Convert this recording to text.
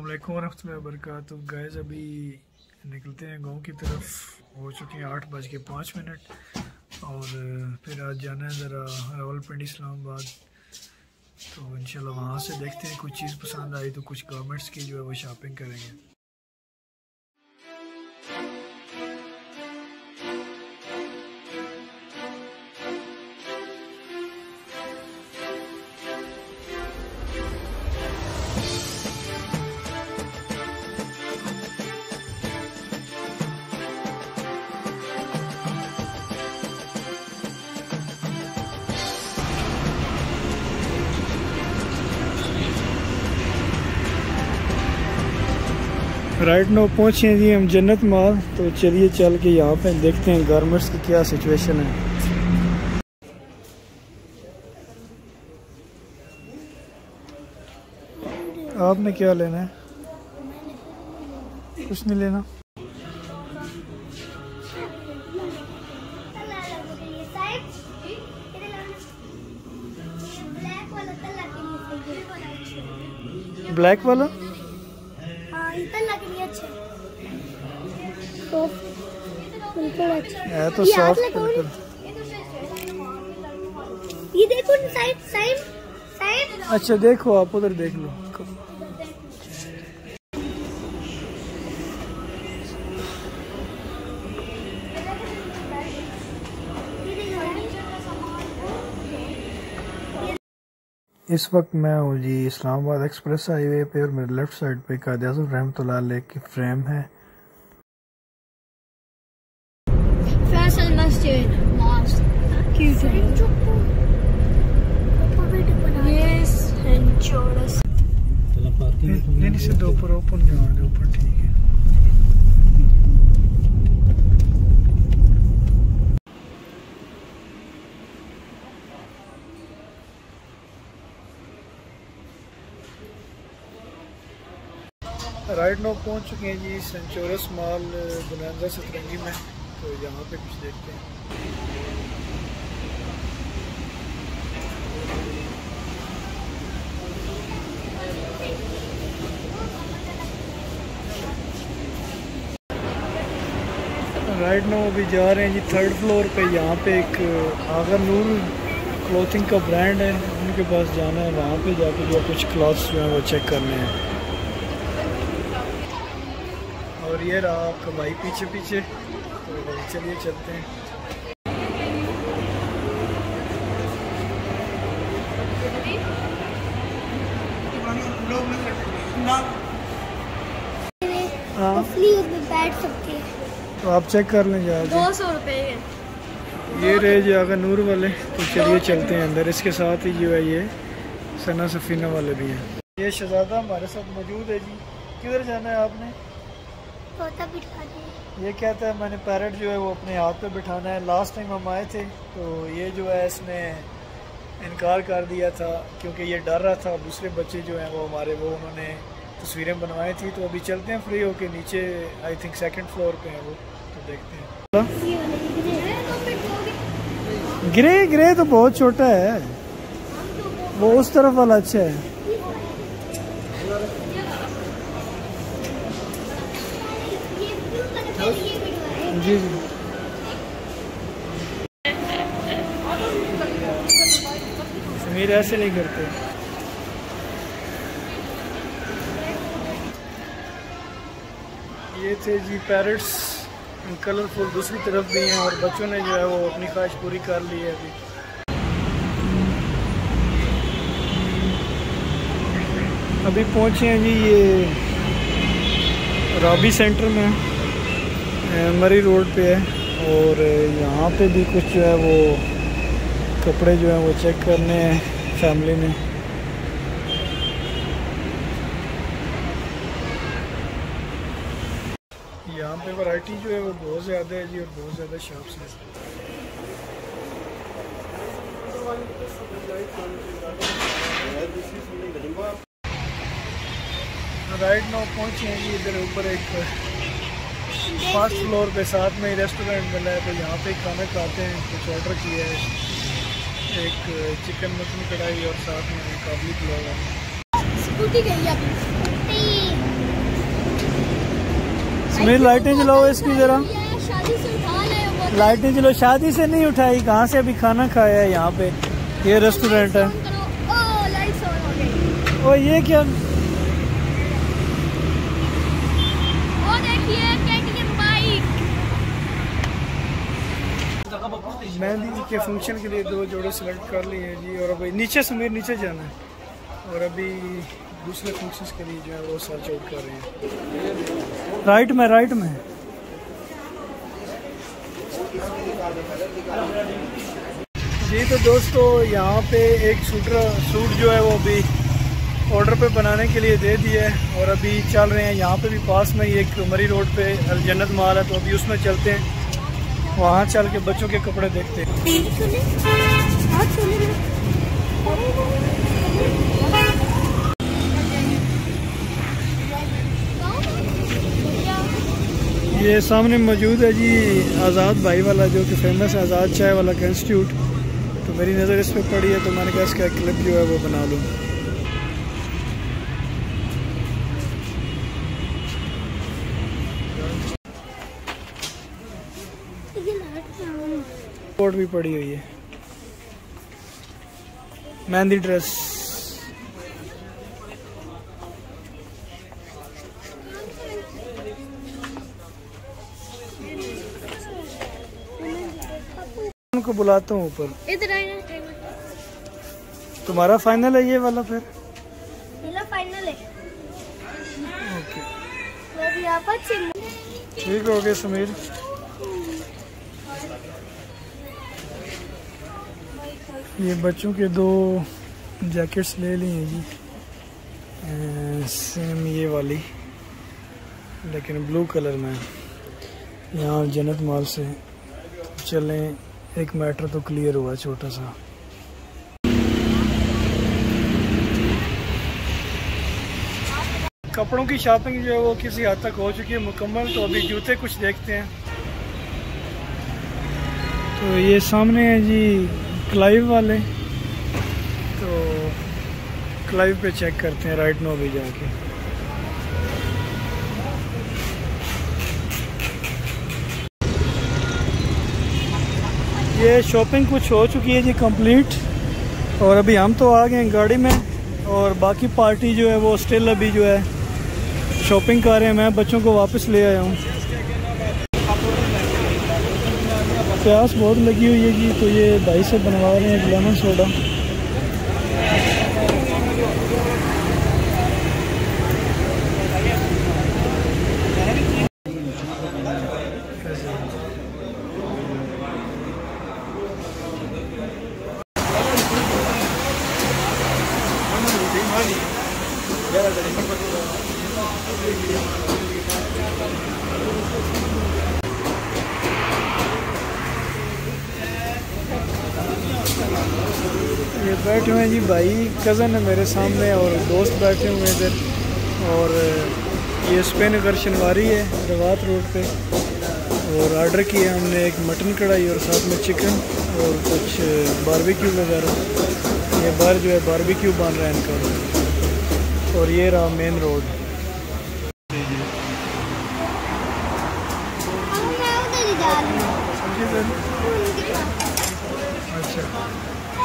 वालेकुम रहमतुल्लाहि वबरकातुहू। गाइस अभी निकलते हैं गांव की तरफ। हो चुके हैं 8:05 और फिर आज जाना है ज़रा रावलपिंडी इस्लामाबाद। तो इंशाल्लाह वहाँ से देखते हैं कुछ चीज़ पसंद आई तो कुछ गारमेंट्स की जो है वो शॉपिंग करेंगे। राइट नो पहुँचे हैं जी हम जन्नत मॉल। तो चलिए चल के यहाँ पे देखते हैं गारमेंट्स की क्या सिचुएशन है। आपने क्या लेना है? कुछ नहीं लेना। ब्लैक वाला है तो सॉफ्ट बिल्कुल। ये देखो साइड। अच्छा देखो आप उधर देख लो। इस वक्त मैं हूँ जी इस्लामाबाद एक्सप्रेस हाईवे पे और मेरे लेफ्ट साइड पे कायद आज़म रहमतुल्लाह अलैह की फ्रेम है। फैसल मस्जिद मॉस्क नहीं सीधे ऊपर ओपन जाओगे ऊपर ठीक है। राइट नो पहुंच चुके हैं जी सेंचुरस मॉल बुलंदा सतरंगी में। तो यहाँ पे कुछ देखते हैं। राइट नो अभी जा रहे हैं जी 3rd फ्लोर पे। यहाँ पे एक आगा नूर क्लॉथिंग का ब्रांड है, उनके पास जाना है। वहाँ पे जाके जो कुछ क्लॉथ्स जो हैं वो चेक करने हैं। और ये रहा आपका भाई पीछे पीछे। तो चलिए चलते हैं। हाँ बैठ सकते हैं। तो आप चेक कर लें जाके। 200 रुपये ये रहे जी अगर नूर वाले। तो चलिए चलते हैं अंदर। इसके साथ ही जो है ये सना सफीना वाले भी हैं। ये शहजादा हमारे साथ मौजूद है जी। किधर जाना है आपने? तोता बिठा दिए। ये कहता है मैंने पैरट जो है वो अपने हाथ पे बिठाना है। लास्ट टाइम हम आए थे तो ये जो है इसने इनकार कर दिया था क्योंकि ये डर रहा था। दूसरे बच्चे जो हैं वो हमारे वो उन्होंने तस्वीरें बनवाई थी। तो अभी चलते हैं फ्री होके नीचे। आई थिंक 2nd फ्लोर पे हैं वो। तो देखते हैं। ग्रे तो बहुत छोटा है। वो उस तरफ वाला अच्छा है। जी जी समीर ऐसे नहीं करते। ये थे जी पैरट्स कलरफुल। दूसरी तरफ भी हैं और बच्चों ने जो है वो अपनी ख्वाहिश पूरी कर ली है। अभी पहुंचे हैं जी ये रॉबी सेंटर में मरी रोड पे है। और यहाँ पे भी कुछ जो है वो कपड़े जो हैं वो चेक करने हैं फैमिली ने। यहाँ पे वैरायटी जो है वो बहुत ज़्यादा है जी और बहुत ज़्यादा शॉप्स हैं। राइट नाउ पहुँचे हैं जी इधर ऊपर एक 1st फ्लोर पे साथ में ही रेस्टोरेंट मिला है। तो यहाँ पे खाना खाते हैं। कुछ ऑर्डर किया है, एक चिकन मटन कढ़ाई और साथ में काबुली पुलाव है। स्कूटी गई अभी। सुनील लाइटें जलाओ इसकी जरा। शादी से उठा ले। लाइटें चलो, शादी से नहीं उठाई, कहाँ से अभी खाना खाया है यहाँ पे। ये रेस्टोरेंट है। ओ ये क्या, मेहंदी के फंक्शन के लिए 2 जोड़े सेलेक्ट कर लिए हैं जी। और अभी नीचे समीर नीचे जाना है। और अभी दूसरे फंक्शंस के लिए जो है वो सर्च आउट कर रहे हैं। राइट में जी। तो दोस्तों यहाँ पे एक सूट जो है वो अभी ऑर्डर पे बनाने के लिए दे दिया है। और अभी चल रहे हैं, यहाँ पे भी पास में ही एक मरी रोड पे अल जन्नत माल है, तो अभी उसमें चलते हैं, वहाँ चल के बच्चों के कपड़े देखते हैं। ये सामने मौजूद है जी आज़ाद भाई वाला, जो कि फेमस है आज़ाद चाय वाला इंस्टीट्यूट। तो मेरी नज़र इस पर पड़ी है, तो मैंने कहा इसका क्लिप जो है वो बना लूँ। कोट भी पड़ी हुई है, मेहंदी ड्रेस। उनको बुलाता हूँ ऊपर। इधर तुम्हारा फाइनल है ये वाला? फिर मेरा फाइनल है। ओके ठीक हो गया समीर। ये बच्चों के 2 जैकेट्स ले ली हैं जी, सेम ये वाली, लेकिन ब्लू कलर में। यहाँ जन्नत मॉल से चलें, एक मैटर तो क्लियर हुआ छोटा सा। कपड़ों की शॉपिंग जो है वो किसी हद तक हो चुकी है मुकम्मल। तो अभी जूते कुछ देखते हैं। तो ये सामने है जी क्लाइव वाले, तो क्लाइव पे चेक करते हैं राइट नो भी जाके। ये शॉपिंग कुछ हो चुकी है जी कंप्लीट। और अभी हम तो आ गए गाड़ी में, और बाकी पार्टी जो है वो स्टिल अभी जो है शॉपिंग कर रहे हैं। मैं बच्चों को वापस ले आया हूँ। प्यास बहुत लगी हुई है जी, तो ये भाई से बनवा रहे हैं लेमन सोडा। ये बैठे हुए हैं जी भाई, कज़न है मेरे सामने, और दोस्त बैठे हुए हैं इधर। और ये स्पेन नगर शनवारी है रवात रोड पे। और ऑर्डर किया हमने एक मटन कढ़ाई और साथ में चिकन और कुछ बारबेक्यू वगैरह। ये बाहर जो है बारबेक्यू बन रहा है इनका। और ये रहा मेन रोड। अच्छा